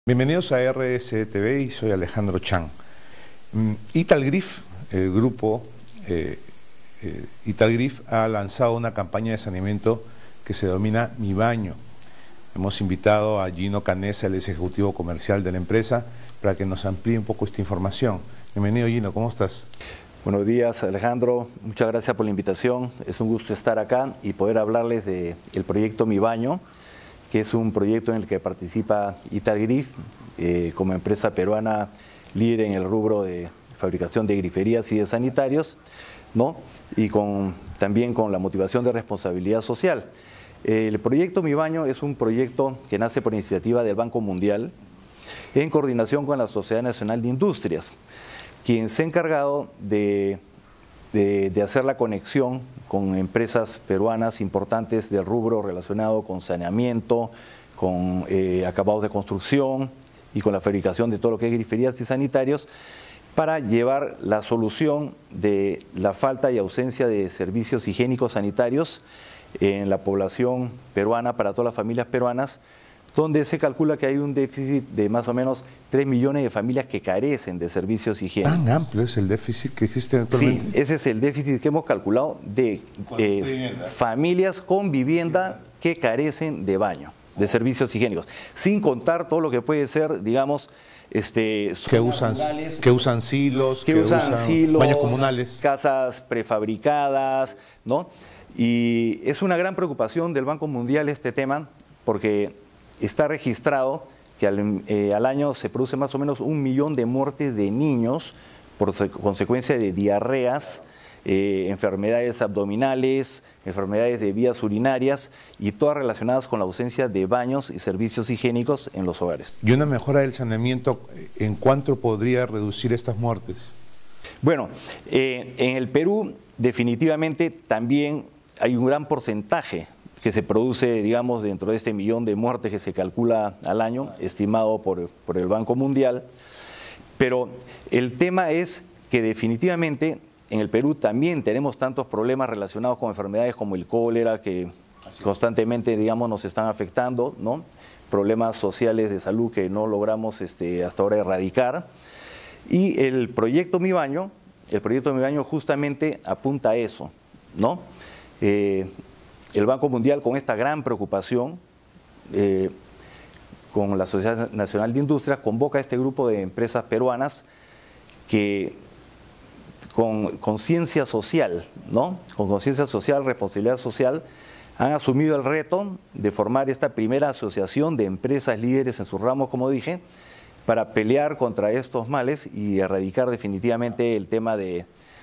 Bienvenidos a RSTV y soy Alejandro Chan. Italgrif, el grupo Italgrif, ha lanzado una campaña de saneamiento que se denomina Mi Baño. Hemos invitado a Gino Canessa, el ejecutivo comercial de la empresa, para que nos amplíe un poco esta información. Bienvenido, Gino, ¿cómo estás? Buenos días, Alejandro. Muchas gracias por la invitación. Es un gusto estar acá y poder hablarles del proyecto Mi Baño, que es un proyecto en el que participa Italgrif como empresa peruana líder en el rubro de fabricación de griferías y de sanitarios, ¿no? Y también con la motivación de responsabilidad social. El proyecto Mi Baño es un proyecto que nace por iniciativa del Banco Mundial en coordinación con la Sociedad Nacional de Industrias, quien se ha encargado de hacer la conexión con empresas peruanas importantes del rubro relacionado con saneamiento, con acabados de construcción y con la fabricación de todo lo que es griferías y sanitarios, para llevar la solución de la falta y ausencia de servicios higiénicos sanitarios en la población peruana, para todas las familias peruanas, donde se calcula que hay un déficit de más o menos 3 millones de familias que carecen de servicios higiénicos. ¿Tan amplio es el déficit que existe actualmente? Sí, ese es el déficit que hemos calculado de familias con vivienda que carecen de baño, de servicios higiénicos, sin contar todo lo que puede ser, digamos, que usan silos, baños comunales, casas prefabricadas, ¿no? Y es una gran preocupación del Banco Mundial este tema, porque está registrado que al año se produce más o menos 1 millón de muertes de niños por consecuencia de diarreas, enfermedades abdominales, enfermedades de vías urinarias y todas relacionadas con la ausencia de baños y servicios higiénicos en los hogares. ¿Y una mejora del saneamiento en cuánto podría reducir estas muertes? Bueno, en el Perú definitivamente también hay un gran porcentaje que se produce, digamos, dentro de este 1 millón de muertes que se calcula al año, estimado por el Banco Mundial. Pero el tema es que definitivamente en el Perú también tenemos tantos problemas relacionados con enfermedades como el cólera, que constantemente, digamos, nos están afectando, ¿no? Problemas sociales de salud que no logramos hasta ahora erradicar. Y el proyecto Mi Baño justamente apunta a eso, ¿no? El Banco Mundial, con esta gran preocupación, con la Sociedad Nacional de Industrias, convoca a este grupo de empresas peruanas que con conciencia social, ¿no? Con conciencia social, responsabilidad social, han asumido el reto de formar esta primera asociación de empresas líderes en sus ramos, como dije, para pelear contra estos males y erradicar definitivamente el tema de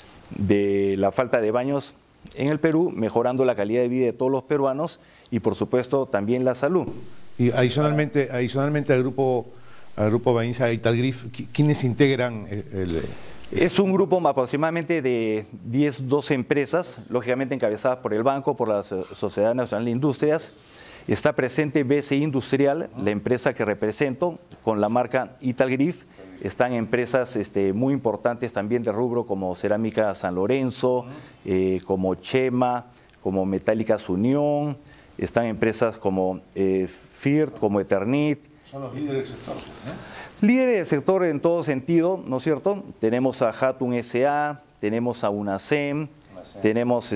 la falta de baños en el Perú, mejorando la calidad de vida de todos los peruanos y, por supuesto, también la salud. Y adicionalmente al grupo Bainza Italgrif, ¿quiénes integran Es un grupo aproximadamente de 12 empresas, lógicamente encabezadas por el banco, por la Sociedad Nacional de Industrias. Está presente BCI Industrial, la empresa que represento, con la marca Italgrif. Están empresas muy importantes también de rubro como Cerámica San Lorenzo, como Chema, como Metálicas Unión. Están empresas como FIRT, como Eternit. Son los líderes del sector, ¿no? Líderes del sector en todo sentido, ¿no es cierto? Tenemos a Hatun S.A., tenemos a UNASEM, tenemos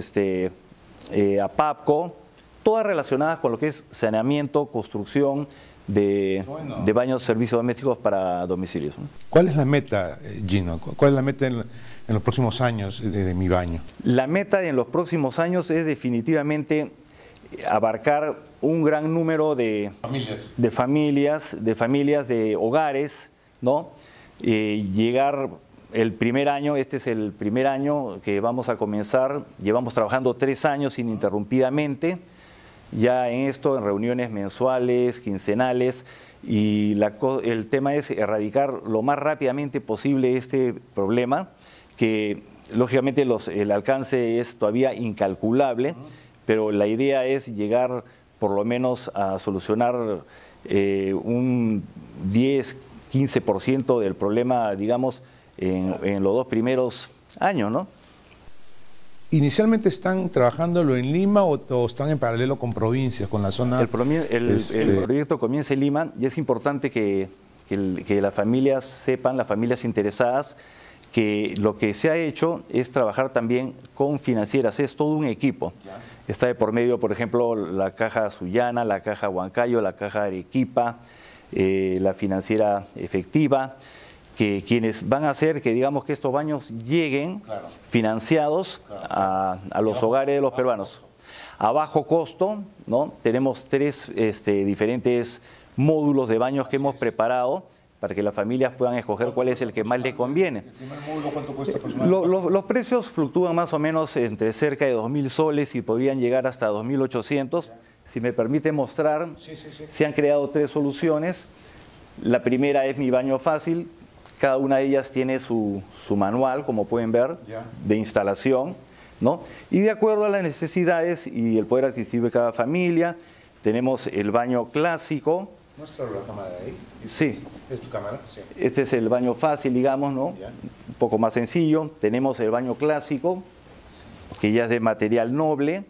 a PAPCO, todas relacionadas con lo que es saneamiento, construcción de baños, servicios domésticos para domicilios, ¿no? ¿Cuál es la meta, Gino? ¿Cuál es la meta en los próximos años de Mi Baño? La meta en los próximos años es definitivamente abarcar un gran número de familias, de hogares, ¿no? Llegar el primer año, este es el primer año que vamos a comenzar, llevamos trabajando 3 años ininterrumpidamente, ya en esto, en reuniones mensuales, quincenales, y el tema es erradicar lo más rápidamente posible este problema, que lógicamente el alcance es todavía incalculable, pero la idea es llegar por lo menos a solucionar un 10-15% del problema, digamos, en los 2 primeros años, ¿no? ¿Inicialmente están trabajándolo en Lima o están en paralelo con provincias, con la zona? El proyecto comienza en Lima y es importante que que las familias sepan, las familias interesadas, que lo que se ha hecho es trabajar también con financieras, es todo un equipo. Está de por medio, por ejemplo, la Caja Sullana, la Caja Huancayo, la Caja Arequipa, la financiera efectiva, que quienes van a hacer que, digamos, que estos baños lleguen financiados a los hogares de los peruanos. A bajo costo, ¿no? Tenemos 3 diferentes módulos de baños que hemos preparado para que las familias puedan escoger cuál es el que más les conviene. ¿El primer módulo cuánto cuesta aproximadamente? Los precios fluctúan más o menos entre cerca de 2.000 soles y podrían llegar hasta 2.800. Si me permite mostrar, se han creado 3 soluciones. La primera es Mi Baño Fácil. Cada una de ellas tiene su manual, como pueden ver, de instalación, ¿no? Y de acuerdo a las necesidades y el poder adquisitivo de cada familia, tenemos el baño clásico. Muestra la cámara de ahí. Sí. ¿Es tu cámara? Sí. Este es el baño fácil, digamos, ¿no? Un poco más sencillo. Tenemos el baño clásico, que ya es de material noble.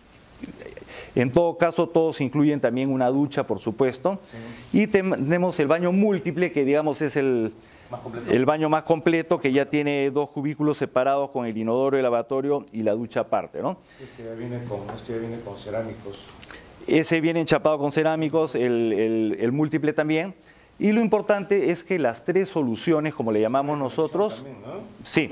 En todo caso, todos incluyen también una ducha, por supuesto. Y tenemos el baño múltiple, que digamos es el baño más completo, que ya tiene 2 cubículos separados con el inodoro, el lavatorio y la ducha aparte, ¿no? Este ya viene con cerámicos. Ese viene enchapado con cerámicos, el múltiple también. Y lo importante es que las 3 soluciones, como le llamamos nosotros, también, ¿no? sí,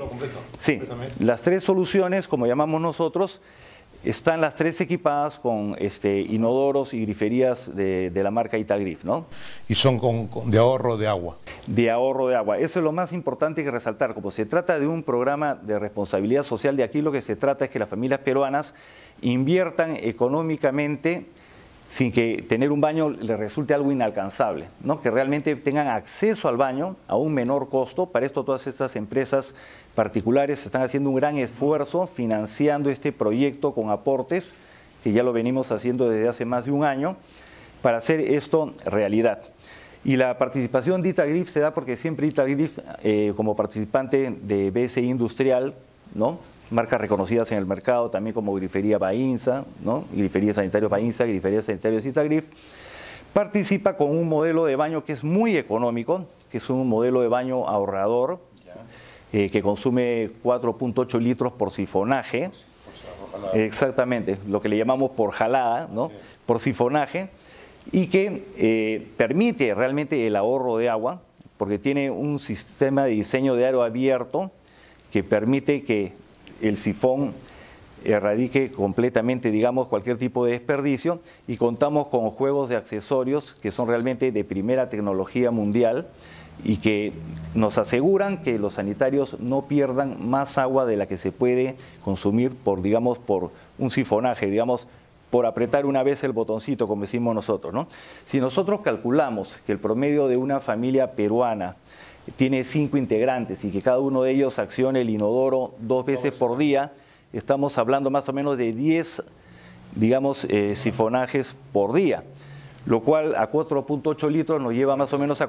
las 3 soluciones, como llamamos nosotros, están las 3 equipadas con inodoros y griferías de la marca Itagrif, ¿no? Y son de ahorro de agua. De ahorro de agua. Eso es lo más importante que resaltar. Como se trata de un programa de responsabilidad social, de aquí lo que se trata es que las familias peruanas inviertan económicamente sin que tener un baño les resulte algo inalcanzable, ¿no? Que realmente tengan acceso al baño a un menor costo. Para esto todas estas empresas particulares están haciendo un gran esfuerzo financiando este proyecto con aportes, que ya lo venimos haciendo desde hace más de un año, para hacer esto realidad. Y la participación de Itagrif se da porque siempre Itagrif, como participante de BSI Industrial, ¿no? Marcas reconocidas en el mercado, también como Grifería Bainza, ¿no? Grifería Sanitarios Bainza, Grifería Sanitarios Itagrif, participa con un modelo de baño que es muy económico, que es un modelo de baño ahorrador, que consume 4.8 litros por sifonaje, exactamente, lo que le llamamos por jalada, ¿no? Por sifonaje, y que permite realmente el ahorro de agua, porque tiene un sistema de diseño de aro abierto que permite que el sifón erradique completamente, digamos, cualquier tipo de desperdicio, y contamos con juegos de accesorios que son realmente de primera tecnología mundial y que nos aseguran que los sanitarios no pierdan más agua de la que se puede consumir por, digamos, por un sifonaje, digamos, por apretar una vez el botoncito, como decimos nosotros, ¿no? Si nosotros calculamos que el promedio de una familia peruana tiene 5 integrantes y que cada uno de ellos accione el inodoro 2 veces por día, estamos hablando más o menos de 10, digamos, sifonajes por día, lo cual a 4.8 litros nos lleva más o menos a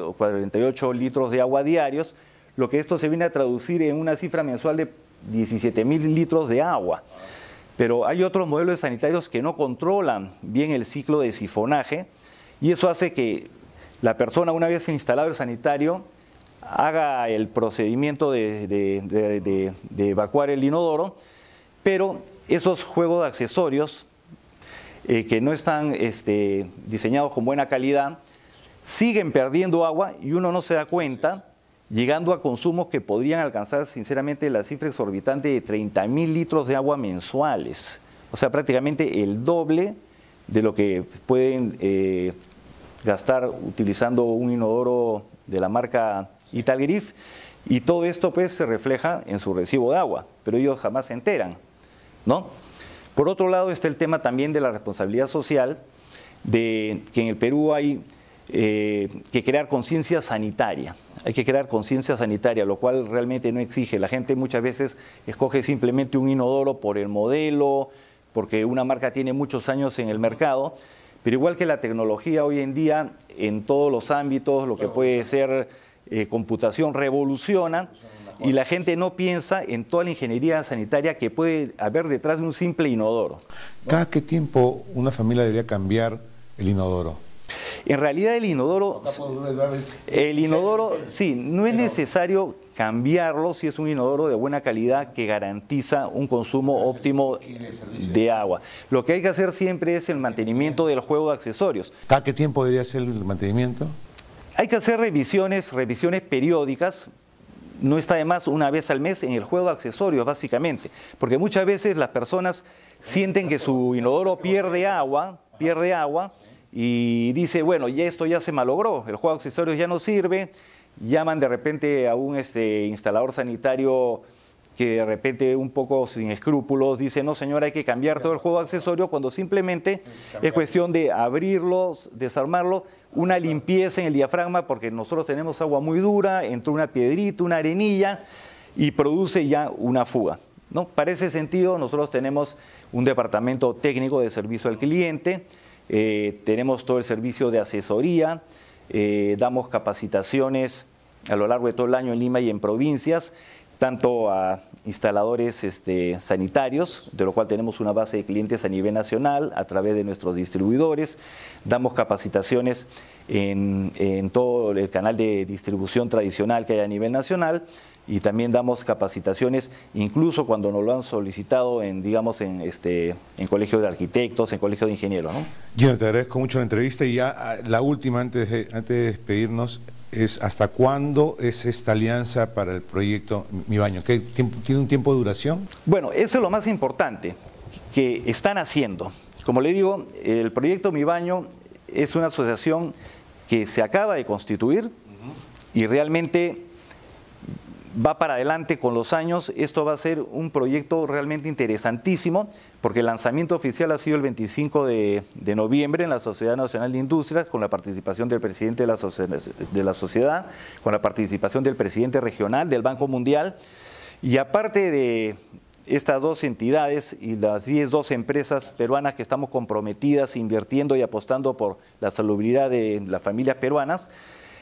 48 litros de agua diarios, lo que esto se viene a traducir en una cifra mensual de 17.000 litros de agua. Pero hay otros modelos sanitarios que no controlan bien el ciclo de sifonaje, y eso hace que la persona, una vez instalado el sanitario, haga el procedimiento de evacuar el inodoro, pero esos juegos de accesorios que no están diseñados con buena calidad siguen perdiendo agua y uno no se da cuenta, llegando a consumos que podrían alcanzar sinceramente la cifra exorbitante de 30.000 litros de agua mensuales, o sea, prácticamente el doble de lo que pueden gastar utilizando un inodoro de la marca Itagrif, y todo esto pues se refleja en su recibo de agua, pero ellos jamás se enteran, ¿no? Por otro lado está el tema también de la responsabilidad social, de que en el Perú hay que crear conciencia sanitaria. Hay que crear conciencia sanitaria, lo cual realmente no exige. La gente muchas veces escoge simplemente un inodoro por el modelo, porque una marca tiene muchos años en el mercado, pero igual que la tecnología hoy en día, en todos los ámbitos, lo que puede ser computación revoluciona, y la gente no piensa en toda la ingeniería sanitaria que puede haber detrás de un simple inodoro, ¿no? ¿Cada qué tiempo una familia debería cambiar el inodoro? En realidad el inodoro, sí, no es necesario cambiarlo si es un inodoro de buena calidad que garantiza un consumo óptimo de agua. Lo que hay que hacer siempre es el mantenimiento del juego de accesorios. ¿Cada qué tiempo debería ser el mantenimiento? Hay que hacer revisiones periódicas. No está de más una vez al mes en el juego de accesorios, básicamente, porque muchas veces las personas sienten que su inodoro pierde agua y dice, bueno, ya esto ya se malogró, el juego de accesorios ya no sirve, llaman de repente a un instalador sanitario que de repente un poco sin escrúpulos dice, no señor, hay que cambiar todo el juego de accesorios, cuando simplemente es cuestión de abrirlos, desarmarlo, una limpieza en el diafragma, porque nosotros tenemos agua muy dura, entró una piedrita, una arenilla y produce ya una fuga, ¿no? Para ese sentido nosotros tenemos un departamento técnico de servicio al cliente, tenemos todo el servicio de asesoría, damos capacitaciones a lo largo de todo el año en Lima y en provincias, tanto a instaladores sanitarios, de lo cual tenemos una base de clientes a nivel nacional a través de nuestros distribuidores. Damos capacitaciones en todo el canal de distribución tradicional que hay a nivel nacional y también damos capacitaciones incluso cuando nos lo han solicitado en colegios de arquitectos, en colegios de ingenieros, ¿no? Gino, te agradezco mucho la entrevista y ya la última antes de despedirnos. Es ¿hasta cuándo es esta alianza para el proyecto Mi Baño? ¿Tiene un tiempo de duración? Bueno, eso es lo más importante que están haciendo. Como le digo, el proyecto Mi Baño es una asociación que se acaba de constituir y realmente va para adelante con los años. Esto va a ser un proyecto realmente interesantísimo porque el lanzamiento oficial ha sido el 25 de noviembre en la Sociedad Nacional de Industrias, con la participación del presidente de la sociedad, con la participación del presidente regional del Banco Mundial. Y aparte de estas dos entidades y las 12 empresas peruanas que estamos comprometidas, invirtiendo y apostando por la salubridad de las familias peruanas,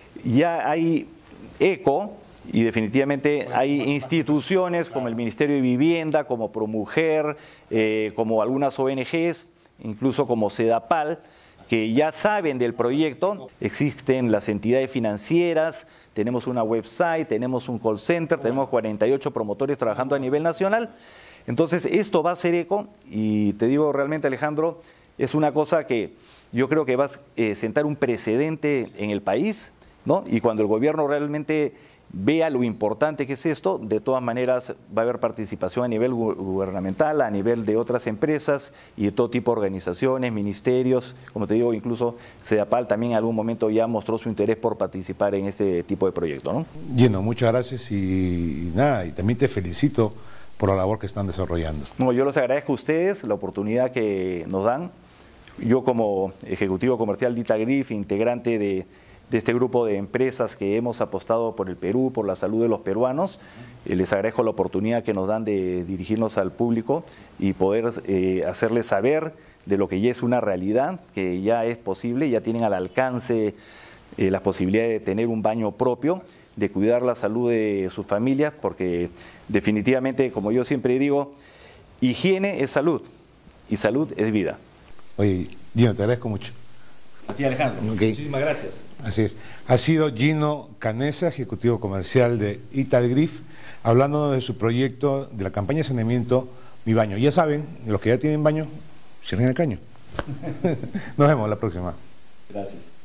ya hay ECO. Y definitivamente hay instituciones como el Ministerio de Vivienda, como Promujer, como algunas ONGs, incluso como Sedapal, que ya saben del proyecto. Existen las entidades financieras, tenemos una website, tenemos un call center, tenemos 48 promotores trabajando a nivel nacional. Entonces esto va a ser eco y te digo realmente, Alejandro, es una cosa que yo creo que va a sentar un precedente en el país, ¿no? Y cuando el gobierno realmente vea lo importante que es esto, de todas maneras va a haber participación a nivel gubernamental, a nivel de otras empresas y de todo tipo de organizaciones, ministerios, como te digo, incluso Sedapal también en algún momento ya mostró su interés por participar en este tipo de proyecto, ¿no? Gino, muchas gracias y nada, y también te felicito por la labor que están desarrollando. No, yo les agradezco a ustedes la oportunidad que nos dan. Yo como ejecutivo comercial de Italgrif, integrante de este grupo de empresas que hemos apostado por el Perú, por la salud de los peruanos. Les agradezco la oportunidad que nos dan de dirigirnos al público y poder hacerles saber de lo que ya es una realidad, que ya es posible, ya tienen al alcance las posibilidades de tener un baño propio, de cuidar la salud de sus familias, porque definitivamente, como yo siempre digo, higiene es salud y salud es vida. Oye, Gino, te agradezco mucho. A ti, Alejandro. Okay. Muchísimas gracias. Así es. Ha sido Gino Canessa, ejecutivo comercial de Italgrif, hablando de su proyecto de la campaña de saneamiento Mi Baño. Ya saben, los que ya tienen baño, cierren el caño. Nos vemos la próxima. Gracias.